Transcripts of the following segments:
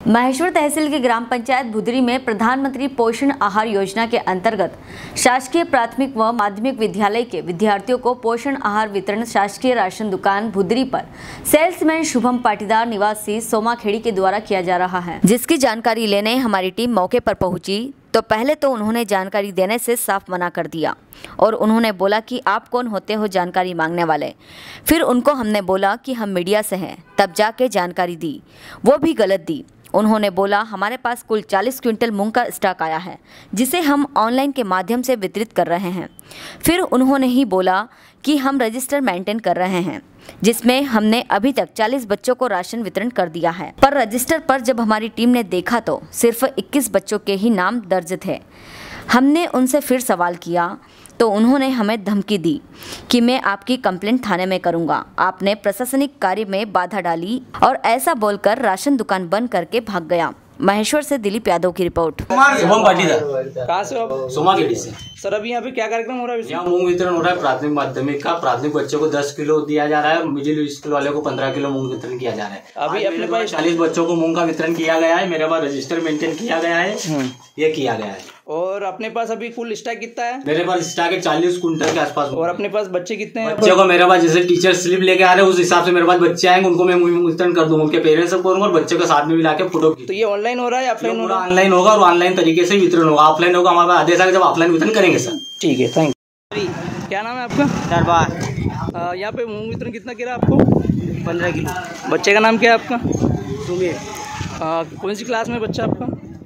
महेश्वर तहसील के ग्राम पंचायत भुदरी में प्रधानमंत्री पोषण आहार योजना के अंतर्गत शासकीय प्राथमिक व माध्यमिक विद्यालय के विद्यार्थियों को पोषण आहार वितरण शासकीय राशन दुकान भुदरी पर सेल्समैन शुभम पाटीदार निवासी सोमाखेड़ी के द्वारा किया जा रहा है, जिसकी जानकारी लेने हमारी टीम मौके पर पहुंची तो पहले तो उन्होंने जानकारी देने से साफ मना कर दिया और उन्होंने बोला कि आप कौन होते हो जानकारी मांगने वाले। फिर उनको हमने बोला कि हम मीडिया से हैं, तब जाके जानकारी दी, वो भी गलत दी। उन्होंने बोला हमारे पास कुल 40 क्विंटल मूंग का स्टॉक आया है जिसे हम ऑनलाइन के माध्यम से वितरित कर रहे हैं। फिर उन्होंने ही बोला कि हम रजिस्टर मेंटेन कर रहे हैं जिसमें हमने अभी तक 40 बच्चों को राशन वितरण कर दिया है, पर रजिस्टर पर जब हमारी टीम ने देखा तो सिर्फ 21 बच्चों के ही नाम दर्ज थे। हमने उनसे फिर सवाल किया तो उन्होंने हमें धमकी दी कि मैं आपकी कंप्लेंट थाने में करूंगा। आपने प्रशासनिक कार्य में बाधा डाली और ऐसा बोलकर राशन दुकान बंद करके भाग गया। महेश्वर से दिलीप यादव की रिपोर्ट। शुभम पाटीदार। कहाँ से आप? सोमाखेड़ी से। सर अभी यहाँ पे क्या कार्यक्रम हो रहा है? यहाँ मूंग वितरण हो रहा है प्राथमिक माध्यमिक का। प्राथमिक बच्चों को 10 किलो दिया जा रहा है, मिडिल स्कूल वाले को 15 किलो मूंग वितरण किया जा रहा है। अभी अपने पास 40 बच्चों को मूंग का वितरण किया गया है। मेरे पास रजिस्टर मेंटेन किया गया है, ये किया गया है। और अपने पास अभी कुल स्टॉक कितना है? मेरे पास स्टॉक है 40 कुंटल के आसपास। और अपने पास बच्चे कितने हैं? बच्चों को मेरे पास जैसे टीचर स्लिप लेके आ रहे हैं उस हिसाब से मेरे पास बच्चे आएंगे, उनको मैं मूंग वितरण कर दूंगा। उनके पेरेंट्स सबको और बच्चों के साथ में मिला के फोटो। तो ये ऑनलाइन हो रहा है ऑफलाइन हो रहा है? ऑनलाइन होगा और ऑनलाइन तरीके से वितरण होगा। ऑफलाइन होगा हमारे पास आदेश आएगा जब ऑफलाइन वितरण करेंगे सर। ठीक है, थैंक यू। क्या नाम है आपका? दरबार। यहाँ पे मूंग वितरण कितना गिरा आपको? 15 किलो। बच्चे का नाम क्या है आपका? सुमित। कौन सी क्लास में बच्चा आपका?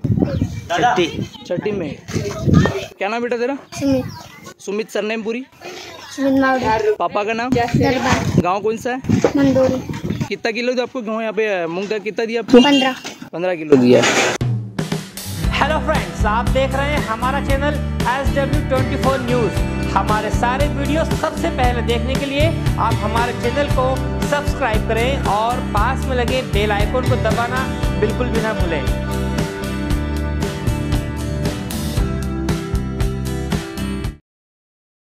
छठी में। क्या नाम बेटा तेरा? सुमित। सरनेम पूरी? पापा का नाम? गांव कौन सा है? मंदोरी। कितना किलो दिया आपको गेहूँ यहाँ पे? मूंग का कितना दिया आपको? 15 किलो दिया। हेलो फ्रेंड्स, आप देख रहे हैं हमारा चैनल SW24 न्यूज़। हमारे सारे वीडियो सबसे पहले देखने के लिए आप हमारे चैनल को सब्सक्राइब करें और पास में लगे बेल आइकन को दबाना बिल्कुल भी ना भूलें।